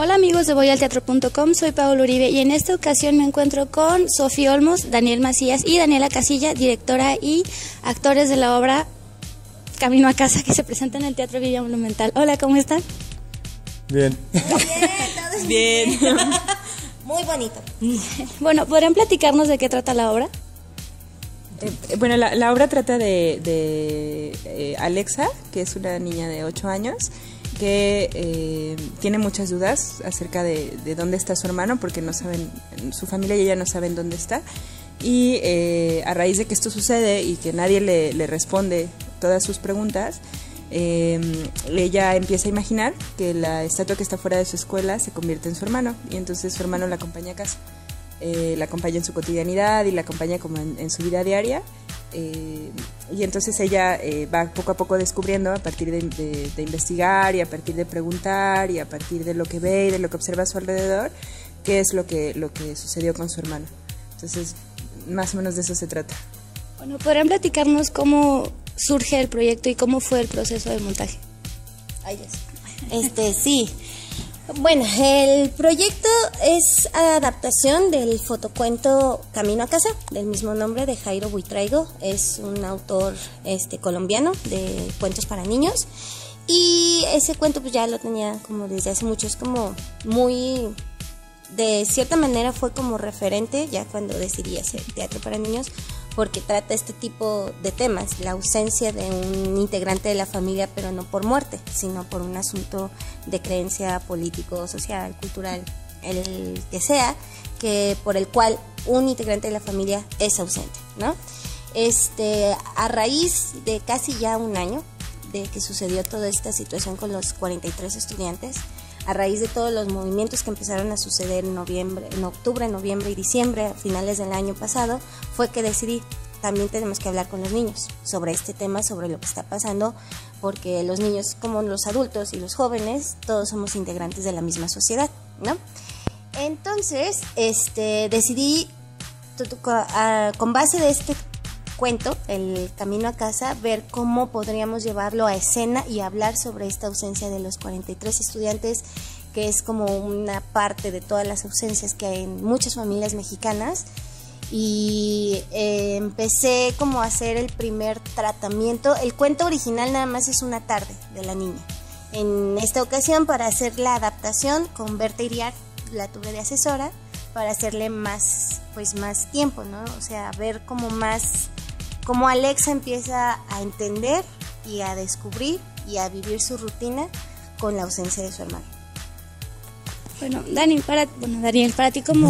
Hola amigos de voyalteatro.com, soy Paola Uribe y en esta ocasión me encuentro con Sofía Olmos, Daniel Macías y Daniela Casilla, directora y actores de la obra Camino a Casa, que se presenta en el Teatro Villa Monumental. Hola, ¿cómo están? Bien. Bien, todos bien. Muy bonito. Bueno, ¿podrían platicarnos de qué trata la obra? Bueno, la obra trata de Alexa, que es una niña de 8 años, que tiene muchas dudas acerca de dónde está su hermano, porque no saben, su familia y ella no saben dónde está. Y a raíz de que esto sucede y que nadie le responde todas sus preguntas, ella empieza a imaginar que la estatua que está fuera de su escuela se convierte en su hermano, y entonces su hermano la acompaña a casa. La acompaña en su cotidianidad y la acompaña como en su vida diaria, y entonces ella va poco a poco descubriendo, a partir de investigar y a partir de preguntar y a partir de lo que ve y de lo que observa a su alrededor, qué es lo que sucedió con su hermano. Entonces, más o menos de eso se trata. Bueno, ¿podrían platicarnos cómo surge el proyecto y cómo fue el proceso de montaje? Ay, sí. Bueno, el proyecto es adaptación del fotocuento Camino a Casa, del mismo nombre, de Jairo Buitraigo. Es un autor colombiano de cuentos para niños, y ese cuento pues ya lo tenía como desde hace mucho. Es como muy, de cierta manera fue como referente ya cuando decidí hacer teatro para niños, porque trata este tipo de temas, la ausencia de un integrante de la familia, pero no por muerte, sino por un asunto de creencia político, social, cultural, el que sea, que por el cual un integrante de la familia es ausente, ¿no? A raíz de casi ya un año de que sucedió toda esta situación con los 43 estudiantes, a raíz de todos los movimientos que empezaron a suceder en octubre, noviembre y diciembre, a finales del año pasado, fue que decidí, también tenemos que hablar con los niños sobre este tema, sobre lo que está pasando, porque los niños, como los adultos y los jóvenes, todos somos integrantes de la misma sociedad, ¿no? Entonces, decidí, con base de este cuento, el Camino a Casa, ver cómo podríamos llevarlo a escena y hablar sobre esta ausencia de los 43 estudiantes, que es como una parte de todas las ausencias que hay en muchas familias mexicanas. Y empecé como a hacer el primer tratamiento. El cuento original nada más es una tarde de la niña. En esta ocasión, para hacer la adaptación con Berta Iriart, la tuve de asesora para hacerle más tiempo, ¿no? O sea, ver como más cómo Alexa empieza a entender y a descubrir y a vivir su rutina con la ausencia de su hermano. Bueno, Daniel, para ti como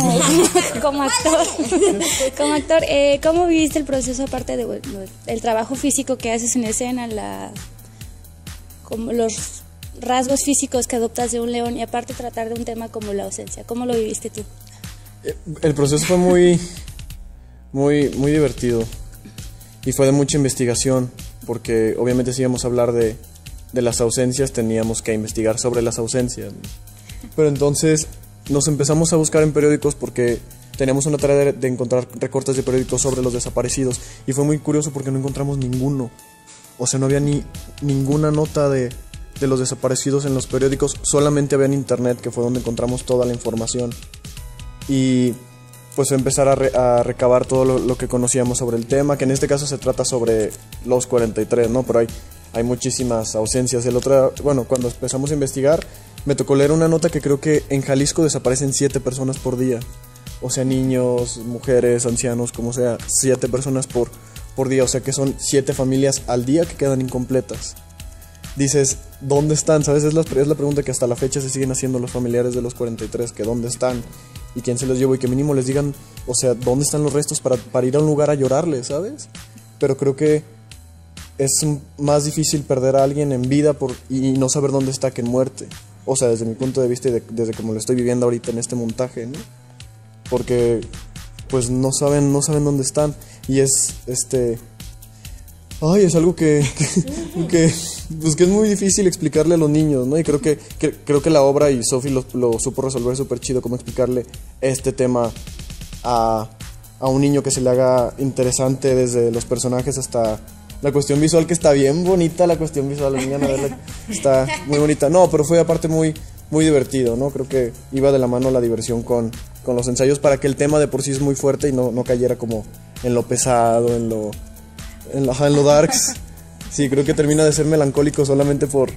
actor, ¿cómo viviste el proceso, aparte del trabajo físico que haces en escena, como los rasgos físicos que adoptas de un león, y aparte tratar de un tema como la ausencia? ¿Cómo lo viviste tú? El proceso fue muy divertido y fue de mucha investigación, porque obviamente si íbamos a hablar de las ausencias teníamos que investigar sobre las ausencias, ¿no? Pero entonces nos empezamos a buscar en periódicos, porque teníamos una tarea de encontrar recortes de periódicos sobre los desaparecidos, y fue muy curioso porque no encontramos ninguno. O sea, no había ninguna nota de los desaparecidos en los periódicos, solamente había en internet, que fue donde encontramos toda la información. Y pues empezar a recabar todo lo que conocíamos sobre el tema, que en este caso se trata sobre los 43, ¿no? Pero hay muchísimas ausencias. Cuando empezamos a investigar, me tocó leer una nota que creo que en Jalisco desaparecen 7 personas por día. O sea, niños, mujeres, ancianos, como sea, 7 personas por día. O sea que son 7 familias al día que quedan incompletas. Dices, ¿dónde están? ¿Sabes? Es la pregunta que hasta la fecha se siguen haciendo los familiares de los 43, que dónde están y quién se los llevó, y que mínimo les digan, o sea, ¿dónde están los restos para ir a un lugar a llorarles, ¿sabes? Pero creo que es más difícil perder a alguien en vida y no saber dónde está que en muerte. O sea, desde mi punto de vista y desde como lo estoy viviendo ahorita en este montaje, ¿no? Porque pues no saben dónde están, y es es algo que es muy difícil explicarle a los niños, ¿no? Y creo que la obra, y Sofi lo supo resolver súper chido, cómo explicarle este tema a un niño, que se le haga interesante desde los personajes hasta la cuestión visual, que está bien bonita. La cuestión visual, vengan a verla, está muy bonita. No, pero fue aparte muy muy divertido, ¿no? Creo que iba de la mano la diversión con los ensayos para que el tema de por sí es muy fuerte y no cayera como en lo pesado, en lo darks. Sí, creo que termina de ser melancólico solamente por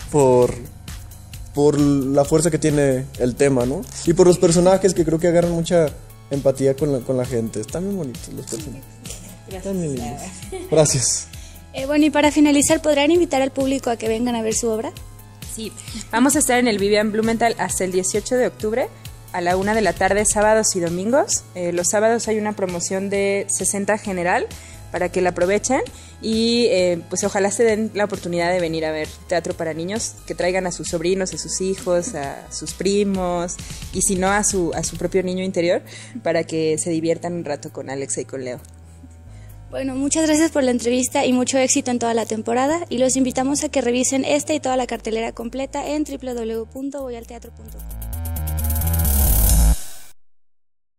la fuerza que tiene el tema, ¿no? Y por los personajes que creo que agarran mucha empatía con la gente. Están muy bonitos los personajes. Están muy lindos. Gracias. Bueno, y para finalizar, ¿podrán invitar al público a que vengan a ver su obra? Sí, vamos a estar en el Vivian Blumenthal hasta el 18 de octubre a la 1 de la tarde, sábados y domingos. Los sábados hay una promoción de 60 general para que la aprovechen y pues ojalá se den la oportunidad de venir a ver teatro para niños, que traigan a sus sobrinos, a sus hijos, a sus primos y si no a su propio niño interior para que se diviertan un rato con Alexa y con Leo. Bueno, muchas gracias por la entrevista y mucho éxito en toda la temporada y los invitamos a que revisen esta y toda la cartelera completa en www.voyalteatro.com.